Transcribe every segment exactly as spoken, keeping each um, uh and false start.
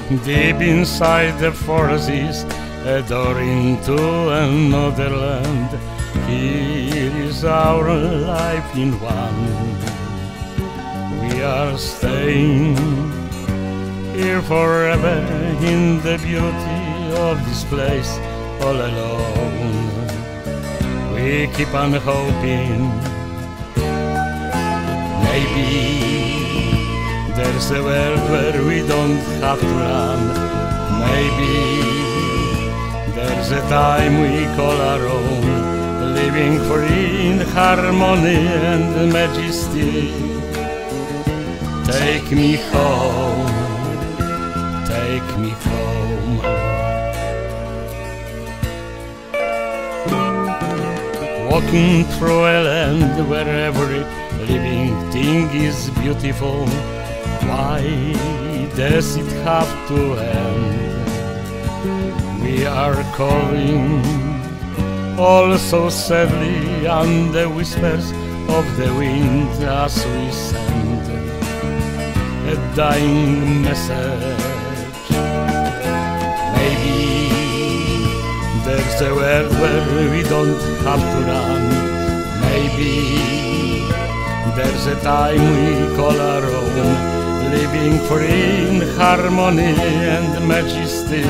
Deep inside the forests, a door into another land. Here is our life in one. We are staying here forever in the beauty of this place, all alone. We keep on hoping maybe there's a world where we don't have to run. Maybe there's a time we call our own, living free in harmony and majesty. Take me home, take me home. Walking through a land where every living thing is beautiful. Why does it have to end? We are calling all so sadly on the whispers of the wind as we send a dying message. Maybe there's a world where we don't have to run. Maybe there's a time we call our own, living free in harmony and majesty.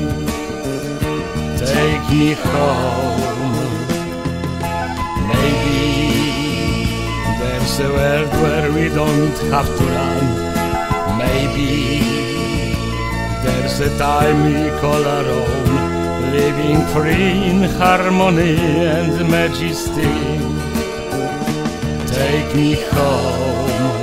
Take me home. Maybe there's a world where we don't have to run. Maybe there's a time we call our own, living free in harmony and majesty. Take me home.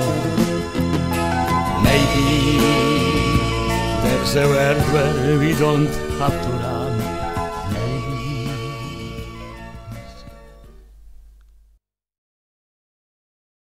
Maybe there's a world where we don't have to run.